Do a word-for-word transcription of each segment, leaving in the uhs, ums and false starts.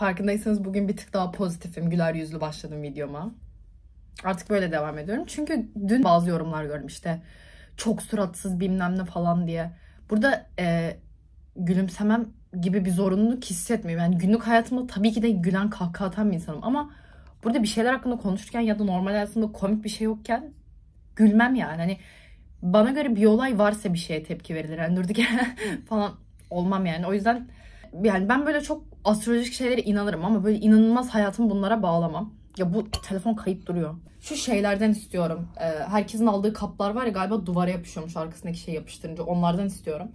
Farkındaysanız bugün bir tık daha pozitifim. Güler yüzlü başladım videoma. Artık böyle devam ediyorum. Çünkü dün bazı yorumlar gördüm işte. Çok suratsız bilmem ne falan diye. Burada e, gülümsemem gibi bir zorunluluk hissetmiyorum. Yani günlük hayatımda tabii ki de gülen kahkaha atan bir insanım. Ama burada bir şeyler hakkında konuşurken ya da normal hayatımda komik bir şey yokken gülmem yani. Hani bana göre bir olay varsa bir şeye tepki verilir. Yani durduk yere falan olmam yani. O yüzden yani ben böyle çok astrolojik şeylere inanırım ama böyle inanılmaz hayatımı bunlara bağlamam. Ya bu telefon kayıp duruyor. Şu şeylerden istiyorum. Ee, herkesin aldığı kaplar var ya, galiba duvara yapışıyormuş arkasındaki şeyi yapıştırınca. Onlardan istiyorum.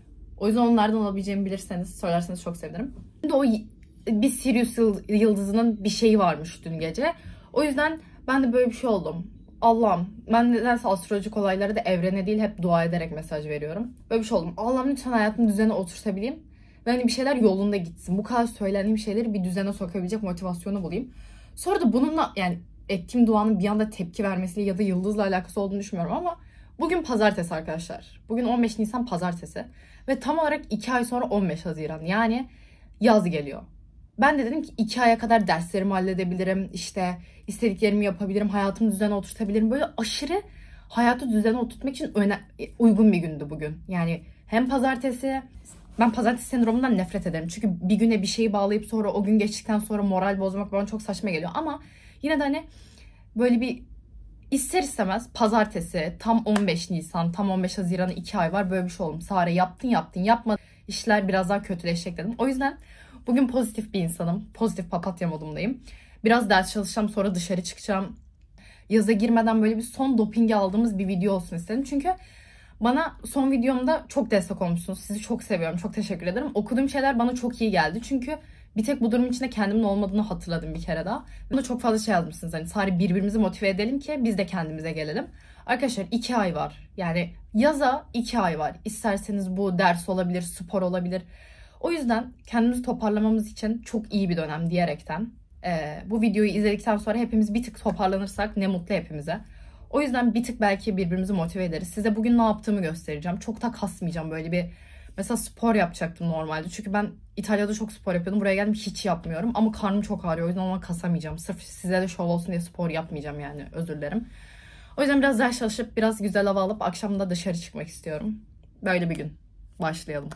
O yüzden onlardan alabileceğimi bilirseniz, söylerseniz çok sevinirim. Şimdi o bir Sirius yıldızının bir şeyi varmış dün gece. O yüzden ben de böyle bir şey oldum. Allah'ım, ben nedense astrolojik olaylara da evrene değil hep dua ederek mesaj veriyorum. Böyle bir şey oldum. Allah'ım lütfen hayatımı düzene oturtabileyim. Ve hani bir şeyler yolunda gitsin. Bu kadar söylendiğim şeyleri bir düzene sokabilecek motivasyonu bulayım. Sonra da bununla yani ettiğim duanın bir anda tepki vermesiyle ya da yıldızla alakası olduğunu düşünmüyorum ama bugün pazartesi arkadaşlar. Bugün on beş Nisan pazartesi. Ve tam olarak iki ay sonra on beş Haziran. Yani yaz geliyor. Ben de dedim ki iki aya kadar derslerimi halledebilirim. İşte istediklerimi yapabilirim. Hayatımı düzene oturtabilirim. Böyle aşırı hayatı düzene oturtmak için öne, uygun bir gündü bugün. Yani hem pazartesi... Ben pazartesi sendromundan nefret ederim. Çünkü bir güne bir şeyi bağlayıp sonra o gün geçtikten sonra moral bozmak bana çok saçma geliyor. Ama yine de hani böyle bir ister istemez pazartesi tam on beş Nisan, tam on beş Haziran'a iki ay var. Böyle bir şey oldum. Sare yaptın yaptın yapmadın. İşler biraz daha kötüleşecek dedim. O yüzden bugün pozitif bir insanım. Pozitif papatya modumdayım. Biraz ders çalışacağım, sonra dışarı çıkacağım. Yaza girmeden böyle bir son dopingi aldığımız bir video olsun istedim. Çünkü bana son videomda çok destek olmuşsunuz. Sizi çok seviyorum. Çok teşekkür ederim. Okuduğum şeyler bana çok iyi geldi. Çünkü bir tek bu durum içinde kendimin olmadığını hatırladım bir kere daha. Bana çok fazla şey yazmışsınız. Hani sadece birbirimizi motive edelim ki biz de kendimize gelelim. Arkadaşlar iki ay var. Yani yaza iki ay var. İsterseniz bu ders olabilir, spor olabilir. O yüzden kendimizi toparlamamız için çok iyi bir dönem diyerekten e, bu videoyu izledikten sonra hepimiz bir tık toparlanırsak ne mutlu hepimize. O yüzden bir tık belki birbirimizi motive ederiz. Size bugün ne yaptığımı göstereceğim. Çok da kasmayacağım böyle bir... Mesela spor yapacaktım normalde. Çünkü ben İtalya'da çok spor yapıyordum. Buraya geldim hiç yapmıyorum. Ama karnım çok ağrıyor. O yüzden ona kasamayacağım. Sırf size de şov olsun diye spor yapmayacağım yani. Özür dilerim. O yüzden biraz ders çalışıp biraz güzel hava alıp akşam da dışarı çıkmak istiyorum. Böyle bir gün. Başlayalım.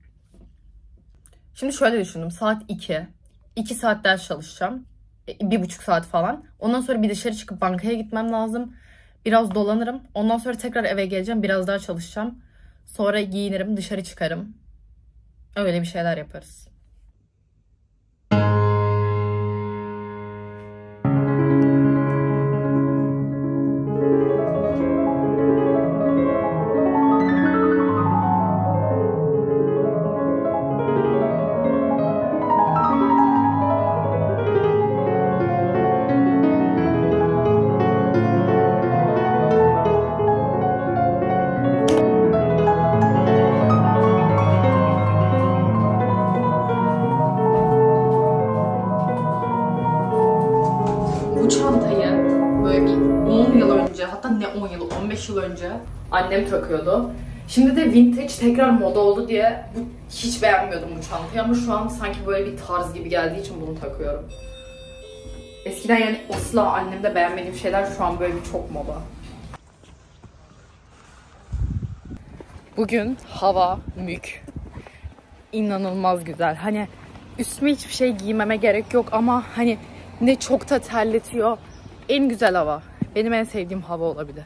Şimdi şöyle düşündüm. Saat iki. iki saat ders çalışacağım. Bir buçuk saat falan. Ondan sonra bir dışarı çıkıp bankaya gitmem lazım. Biraz dolanırım. Ondan sonra tekrar eve geleceğim. Biraz daha çalışacağım. Sonra giyinirim, dışarı çıkarım. Öyle bir şeyler yaparız. Hatta ne on yıl, on beş yıl önce annem takıyordu. Şimdi de vintage tekrar moda oldu diye bu, hiç beğenmiyordum bu çantayı ama şu an sanki böyle bir tarz gibi geldiği için bunu takıyorum. Eskiden yani asla annemde beğenmediğim şeyler şu an böyle bir çok moda. Bugün hava mük. İnanılmaz güzel. Hani üstüme hiçbir şey giymeme gerek yok ama hani ne çok da terletiyor. En güzel hava. Benim en sevdiğim hava olabilir.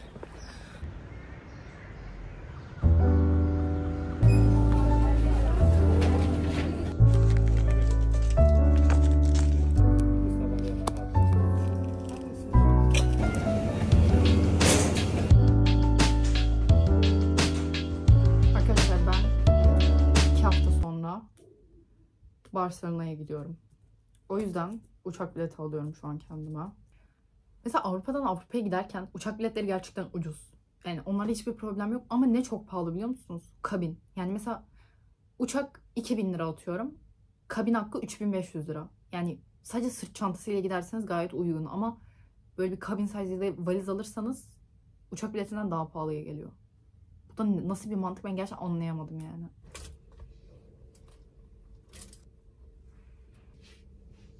Arkadaşlar ben iki hafta sonra Barcelona'ya gidiyorum. O yüzden uçak bileti alıyorum şu an kendime. Mesela Avrupa'dan Avrupa'ya giderken uçak biletleri gerçekten ucuz. Yani onlarda hiçbir problem yok ama ne çok pahalı biliyor musunuz? Kabin. Yani mesela uçak iki bin lira atıyorum. Kabin hakkı üç bin beş yüz lira. Yani sadece sırt çantasıyla giderseniz gayet uygun ama böyle bir kabin size'ıyla valiz alırsanız uçak biletinden daha pahalıya geliyor. Bu da nasıl bir mantık ben gerçekten anlayamadım yani.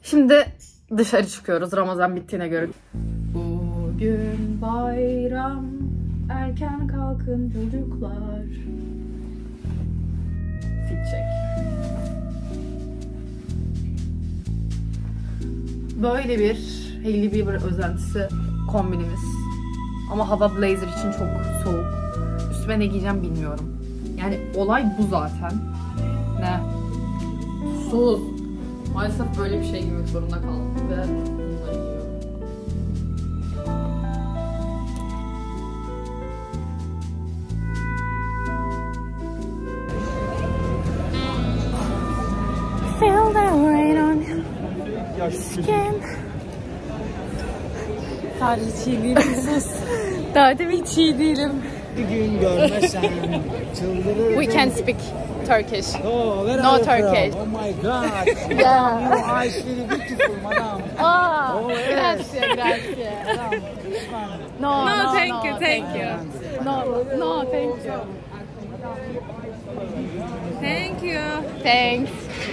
Şimdi dışarı çıkıyoruz Ramazan bittiğine göre. Bugün bayram, erken kalkın çocuklar. Fit check. Böyle bir Hailey Bieber özentisi kombinimiz. Ama hava blazer için çok soğuk. Üstüme ne giyeceğim bilmiyorum. Yani olay bu zaten. Ne? Sus. Maalesef böyle bir şey giymek zorunda kaldım ve bunları giyiyorum. Feel the rain on your skin. Sadece çiğ değilim sus. Daha demin çiğ değilim. Bir gün görmezsen çıldırırım. We can speak Turkish. Oh, where No are you Turkish. from? Oh my god. Yeah. Your eyes really beautiful, madam. Ah, Oh, yes. grazie, grazie. Madam, this one. No, No, no, thank no, you, thank you. No, no, thank you. Thank you. Thanks.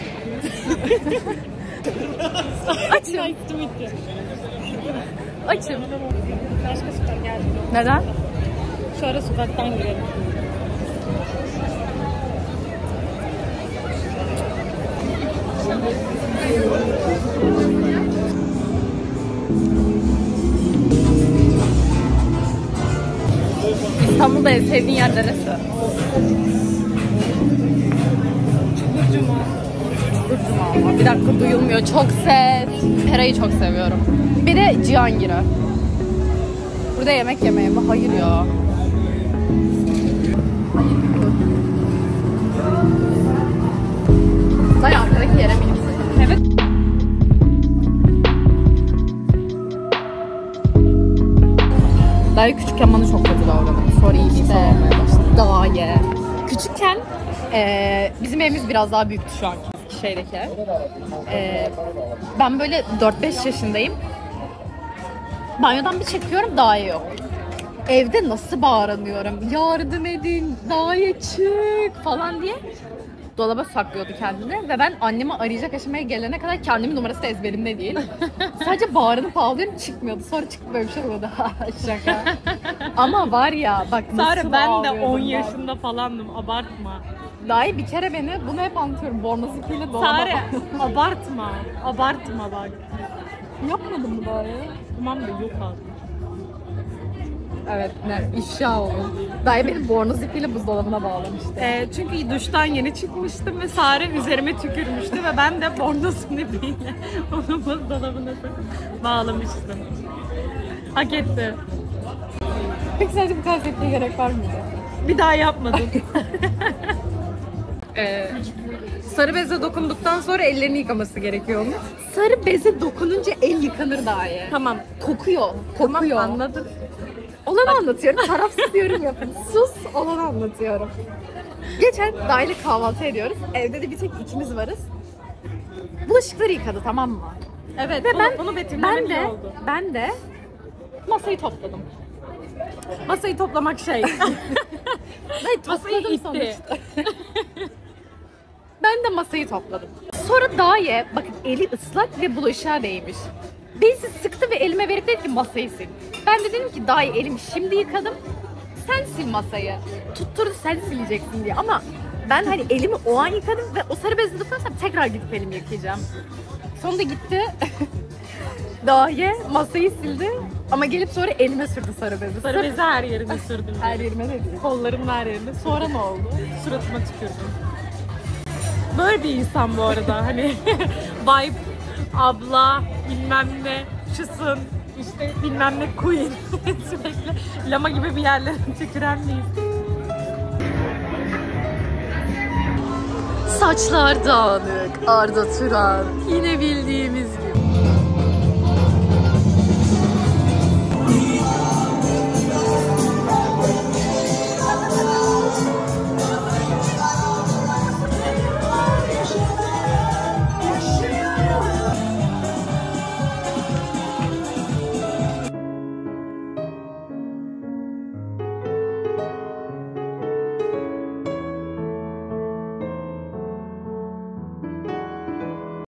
Açım. Nice to meet you. Açım. Başka sokak geldim. Neden? Şu ara sokaktan girelim. İstanbul'da en sevdiğin yer neresi? Çukurcuma. Çukurcuma. Bir dakika duyulmuyor. Çok ses. Pera'yı çok seviyorum. Bir de Cihangir'i. Burada yemek yemeye mi? Hayır ya. Dayı arkadaki yere mi? Evet. Dayı küçükken bana çok kötü davranıyordu. Sonra iyi bir insan olmaya başladı. Daha iyi. Küçükken eee, bizim evimiz biraz daha büyüktü şu anki şeydeki ev. Eee, ben böyle dört beş yaşındayım. Banyodan bir çekiyorum, daha iyi yok. Evde nasıl bağıranıyorum? Yardım edin, daha iyi çık falan diye. Dolaba saklıyordu kendini ve ben annemi arayacak aşamaya gelene kadar kendimin numarası da ezberimde değil. Sadece bağırınıp ağlıyorum, çıkmıyordu. Sonra çıktı böyle bir şey oldu. Şaka. Ama var ya bak nasıl Sare ben de ağlıyordum on ben. yaşında falandım. Abartma. Dahi bir kere beni, bunu hep anlatıyorum. Bornoz ipiyle dolaba Sare abartma. Abartma bak. yapmadım mı daha ya? Tamam da yok abi. Evet, ne? İfşa oldu. Dahi beni bornoz ipiyle buzdolabına bağlamıştı. Ee, çünkü duştan yeni çıkmıştım ve Sare üzerime tükürmüştü ve ben de bornozun ipiyle onu buzdolabına bağlamıştım. Hak etti. Peki sence bu kadar tepkiye gerek var mıydı? Bir daha yapmadım. ee, sarı beze dokunduktan sonra ellerini yıkaması gerekiyormuş. Sarı beze dokununca el yıkanır daha iyi. Tamam. Kokuyor, kokuyor. Anladım. Olanı anlatıyorum, tarafsız yorum yapın. Sus, olanı anlatıyorum. Geçen dahili kahvaltı ediyoruz. Evde de bir tek ikimiz varız. Bulaşıkları yıkadı, tamam mı? Evet. Ve bunu, ben, bunu betimlemen ben iyi de, oldu. ben de masayı topladım. Masayı toplamak şey. Hayır, Masayı topladım itti. sonuçta. Ben de masayı topladım. Sonra Daye, bakın eli ıslak ve bulaşığa değmiş. Bezi sıktı ve elime verip dedi ki masayı sil. Ben de dedim ki Daye elimi şimdi yıkadım. Sen sil masayı. Tutturdu sen sileceksin diye ama ben hani elimi o an yıkadım ve o sarı bezle dokunarsam tekrar gidip elimi yıkayacağım. Sonunda gitti. Daye masayı sildi ama gelip sonra elime sürdü sarı bezi. Sarı bezi her yerine sürdüm. Her yerime de değil. Kollarımın her yerine. Sonra ne oldu? Suratıma tükürdüm. Böyle bir insan bu arada. Hani vibe, abla, bilmem ne, şısın, işte bilmem ne queen. Sürekli lama gibi bir yerlere tüküren bir insan. Saçlar dağınık, Arda Turan, yine bildiğimiz gibi.